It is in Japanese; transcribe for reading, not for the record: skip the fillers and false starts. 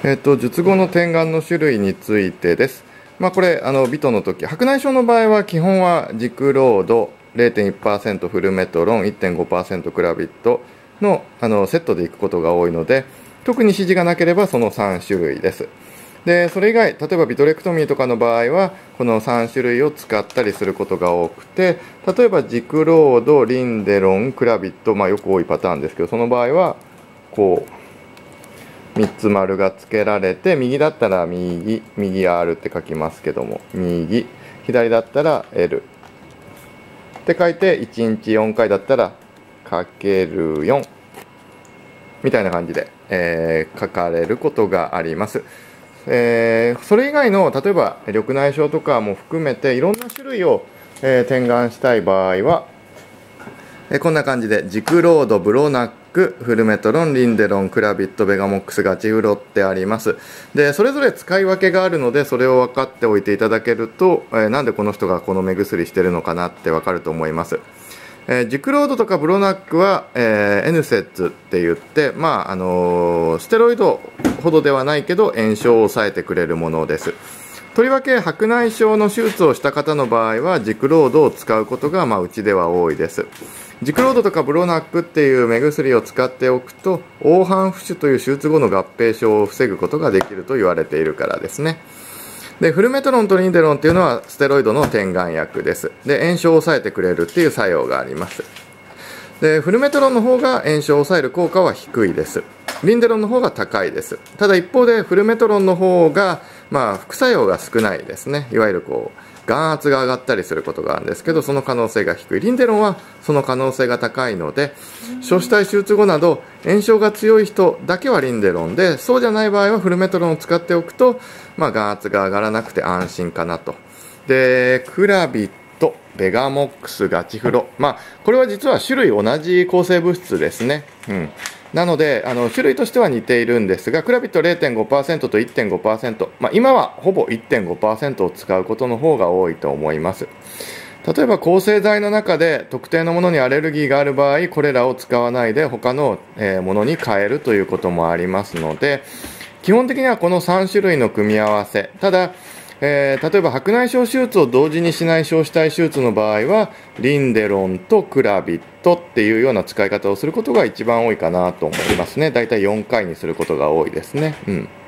術後の点眼の種類についてです。これビトの時、白内障の場合は基本はジクロード 0.1% フルメトロン 1.5% クラビットのセットでいくことが多いので、特に指示がなければその3種類です。でそれ以外、例えばビトレクトミーとかの場合はこの3種類を使ったりすることが多くて、例えばジクロード、リンデロン、クラビット、よく多いパターンですけど、その場合はこう3つ丸がつけられて、右だったら右 R って書きますけども、右、左だったら L って書いて、1日4回だったらかける4みたいな感じで、書かれることがあります。それ以外の例えば緑内障とかも含めていろんな種類を、点眼したい場合は、こんな感じでジクロード、ブロナック、フルメトロン、リンデロン、クラビット、ベガモックス、ガチフロってあります。でそれぞれ使い分けがあるので、それを分かっておいていただけると、なんでこの人がこの目薬してるのかなって分かると思います。ジクロードとかブロナックは、N セッツって言って、ステロイドほどではないけど炎症を抑えてくれるものです。とりわけ白内障の手術をした方の場合はジクロードを使うことが、うちでは多いです。ジクロードとかブロナックっていう目薬を使っておくと、黄斑浮腫という手術後の合併症を防ぐことができると言われているからですね。でフルメトロンとリンデロンっていうのはステロイドの点眼薬です。で炎症を抑えてくれるっていう作用があります。でフルメトロンの方が炎症を抑える効果は低いです。リンデロンの方が高いです。ただ一方でフルメトロンの方が、副作用が少ないですね。いわゆる眼圧が上がったりすることがあるんですけど、その可能性が低い。リンデロンはその可能性が高いので、硝子体手術後など炎症が強い人だけはリンデロンで、そうじゃない場合はフルメトロンを使っておくと、眼圧が上がらなくて安心かなと。でクラビット、ベガモックス、ガチフロ、これは実は種類同じ抗生物質ですね。なので種類としては似ているんですが、クラビット 0.5% と 1.5%、今はほぼ 1.5% を使うことの方が多いと思います。例えば抗生剤の中で特定のものにアレルギーがある場合、これらを使わないで他のものに変えるということもありますので、基本的にはこの3種類の組み合わせ。ただ例えば白内障手術を同時にしない硝子体手術の場合はリンデロンとクラビットっていうような使い方をすることが一番多いかなと思いますね。だいたい4回にすることが多いですね。